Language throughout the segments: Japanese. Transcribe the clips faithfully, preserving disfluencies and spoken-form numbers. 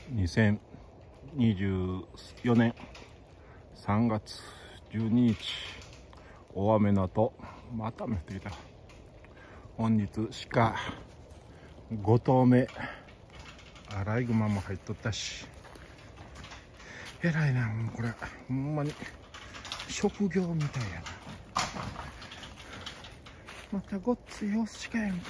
にせんにじゅうよねんさんがつじゅうににち、大雨の後また雨降ってきた。本日鹿ごとうめ、アライグマも入っとったし、えらいな。もうこれほんまに職業みたいやな。またごっついオス鹿やんか。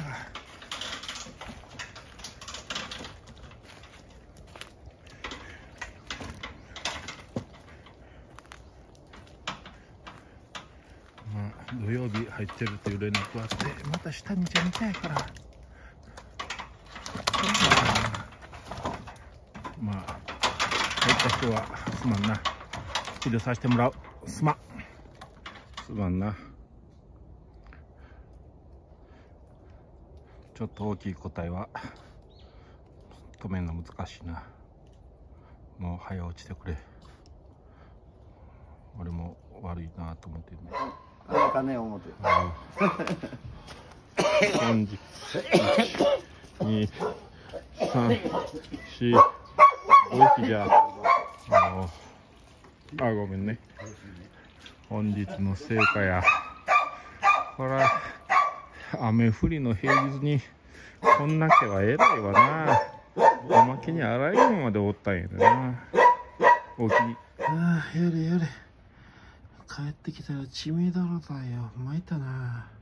まあ土曜日入ってるという連絡があって、また下見てみたいから、まあ入った人はすまんな。治療させてもらう。すまんすまんな。ちょっと大きい個体は止めるの難しいな。もう早落ちてくれ。俺も悪いなと思ってるね。 あれかね思って。 本日いち、に、さん、よん、ごひきじゃあ。あ、ごめんね。本日の成果や。ほら、雨降りの平日にこんな毛はえらいわな。おまけにアライグマまでおったんやでな。大きい。ああ、やれやれ。帰ってきたら血みどろだよ。参ったな。